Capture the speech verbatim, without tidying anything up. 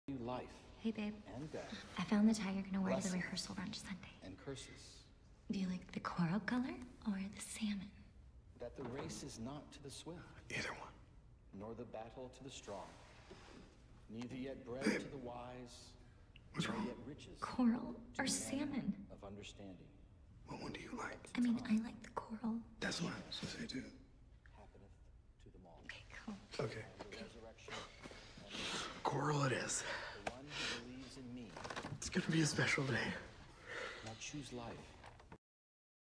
life Hey, babe. and death I found the tie you're gonna wear to the Blessings. rehearsal brunch Sunday. and curses. Do you like the coral color or the salmon? That the race is not to the swift, Either one. nor the battle to the strong. Neither yet bread to the wise, What's nor wrong? yet riches Coral to or the man salmon? of understanding. What one do you like? I mean, I like the coral. That's what I was gonna say too. Happeneth to them all. Okay, cool. Okay. And the resurrection and the Coral it is. the one who believes in me. It's gonna be a special day. Now choose life